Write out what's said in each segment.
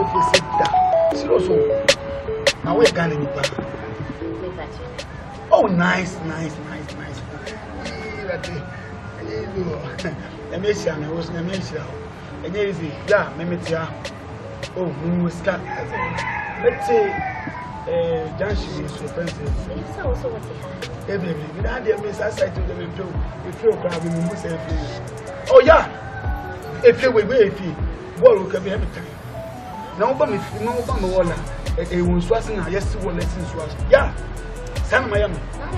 Now we're going oh, nice. Oh, let's say, Janshi is expensive. Also, what they have. Without the miss, I said to them, if you're grabbing me, oh, yeah. If you will wait, what will come every time? Nobody, it was swatting. Yes, to one lesson swat. Yeah, San Miami.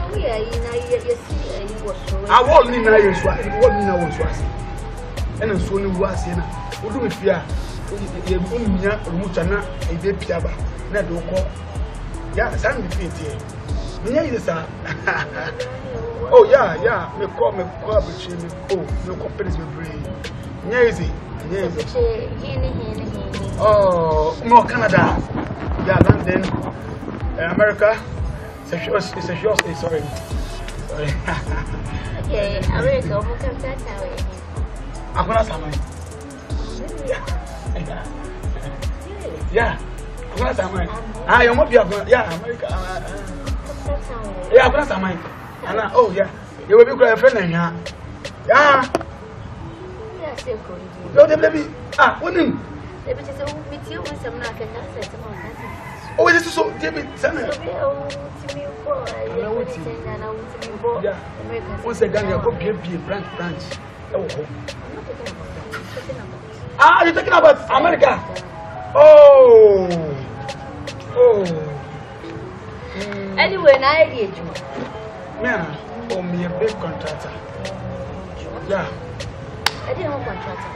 I won't need now, you swat. It wasn't no one swatting. And I'm so new was here. What do we fear? You wouldn't be a Mutana, a big piaba. Not do call. Yeah, San Defeat here. Oh, yeah, me call but she oh, no companies with brain. Easy. Oh, more Canada. Yeah, London, America. It's a short, sorry. Okay, America, what comes that way? I'm gonna summon. Yeah. I'm gonna summon. I won't be yeah, America. Yeah, I'm gonna summon. Oh, yeah. You will be a friend in here. Yeah. No, the baby. Women. Oh, it is so, David. Yeah. Once again, you're going to be a branch. You're talking about America. Oh. Anyway, I did you. Man, me a big contractor. Yeah. I didn't have a contractor.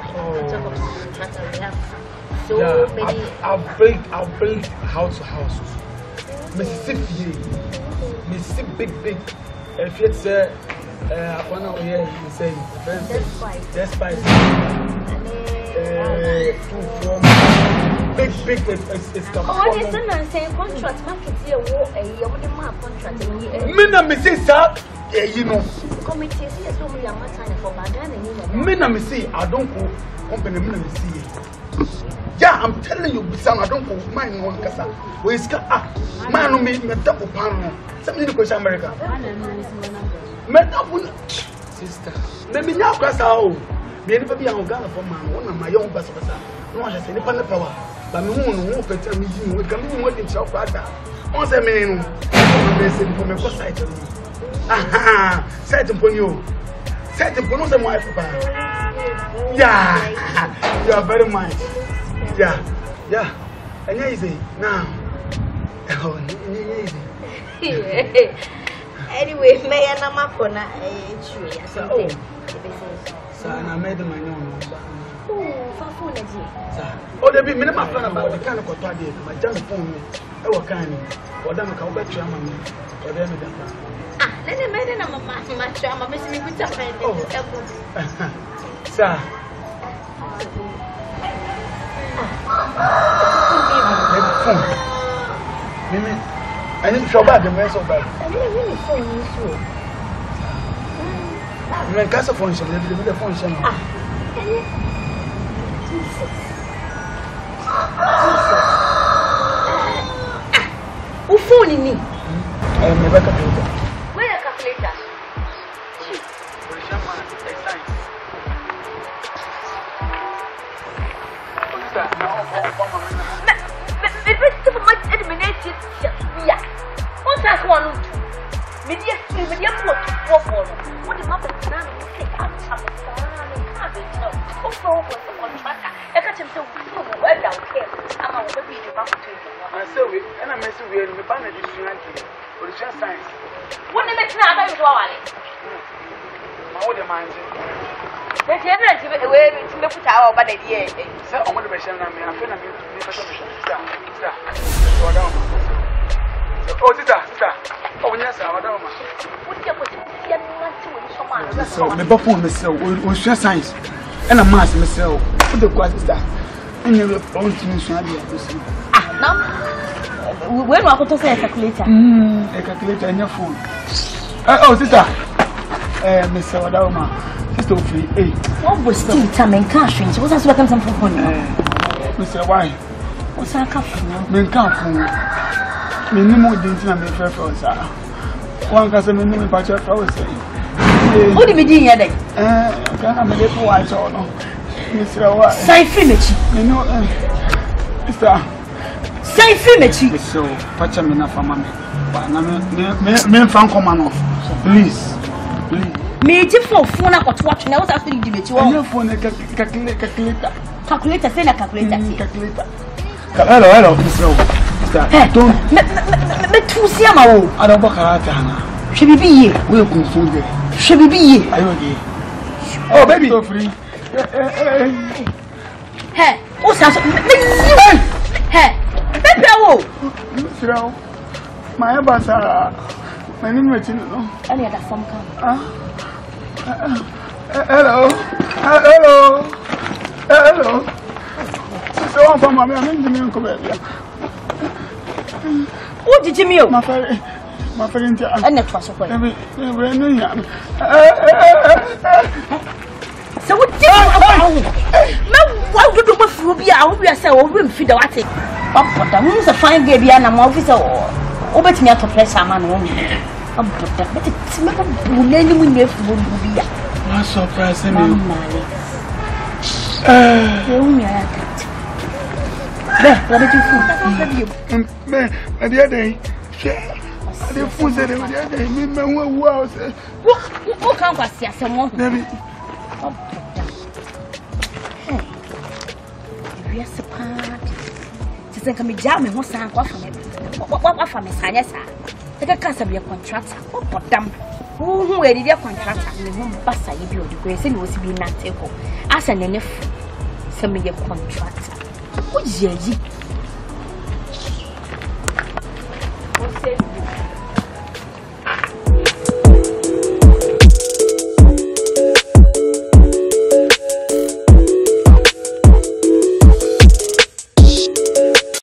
So many. I'll build house to house. Mississippi, big. If it's one of here, you say that's spice. 2-4 big. It's the. Oh, what is the saying contract? Market here, contract. Me say, sir. You know. Committee is so many time for Bagana. Me say, I don't go company. Me see. Yeah, I'm telling you, son, I don't go mine one casa. We sca man no me double pan. Something to question America. Me double sister. Me now casa o. Me never be on Ghana for man. One of my young person. No one has any power. But me won't better me. We can do more than self father. Once a minute, I'm saying for me for sight. Sight upon you. Sight upon us and wife. Yeah, you are very much. Yeah. And easy now. Oh, easy. Anyway, may I not map on a tree? So I made my own. Oh, there be minimum plan about the kind of party. My jump phone, I will kind or them come back to my or them. Then I made a my charm, I'm missing with a friend. Sir. I need to show back the mess of that. I really phone you so. My gas function, the function. Who phone me? I'm a calculator. Where a calculator? So the buffer myself will share science and a mass myself. Put the quite star. And you will point to me. Now, when I put a calculator, a calculator in your phone. Oh, sister, Miss Wadama, sister free. Hey, what was still time and cash? What has become some phone? Mr. Why? Osaka funu. Me nka funu. Me ni mo dinti na me fefe osa. Wan ka se me ni me pa che fa osa. Wo di me din ya dai? Kana me lepo wa so no. Me sira wa. Sai free mechi. Me no Sister. Sai free mechi. So, pacha me na fama me. Ba na me fan come on. Please. Me ti phone na koto watch na wo sa so di mechi wo. Your phone calculator. Calculator say na calculator. Calculator. Hello, Mr. Don't me tu si ama wo. Ada ba karata na. Hwe bibi ye. We confused. Hwe bibi ye. Ayo ye. Oh baby. So free. Hey, o sa so me hey. Pepe wo. Mr. My basa. My name is no. Ani ada form kan. Hello. So I'm from my name come here. Who did you meet? My friend And that was okay. So what did you why would you go be out? We are so room feed the water. Papa, who's a fine baby and I'm officer or bet me out to press a man only. I'm but it's not a bully when you will be. I'm surprising me. What did you food? The other day, the food said the other day, me, was what can't I see someone? We are so party. To think me jam me what's on from it. What from a science? Take a cancer be a contractor. What damn? Who are the contractor? The home bassa you build the grace and was be not take home. As an enough, some me a contractor. What is